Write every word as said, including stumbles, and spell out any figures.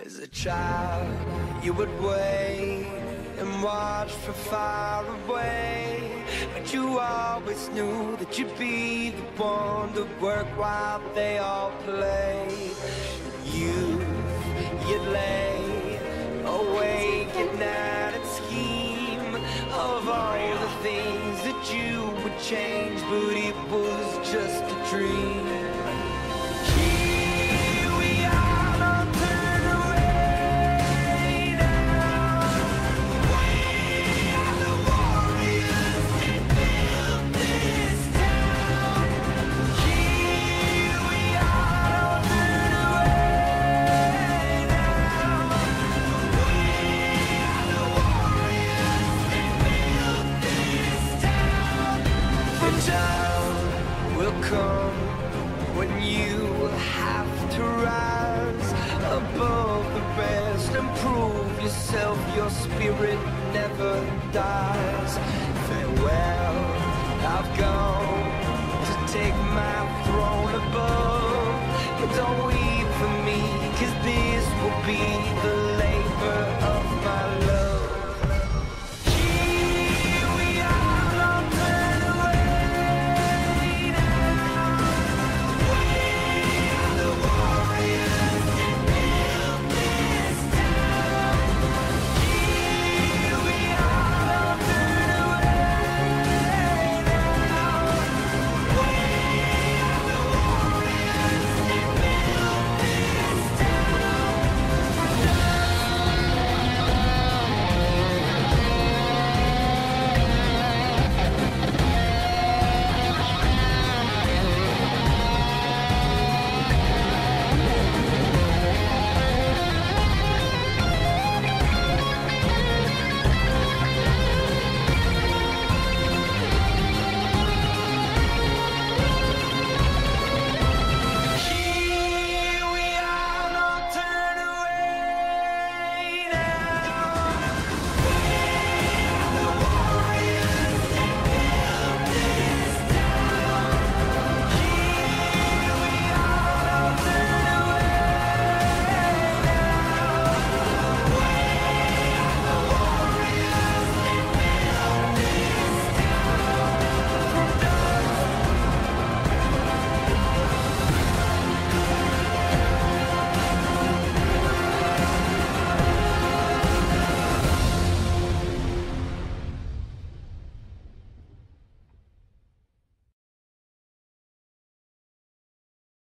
As a child, you would wait and watch from far away, but you always knew that you'd be the one to work while they all played. Youth, you'd lay awake at night and scheme of all the things that you would change, but it was just a dream. When you have to rise above the rest and prove yourself, your spirit never dies. Farewell, I've gone to take my throne above, but don't weep for me, 'cause this will be the labor of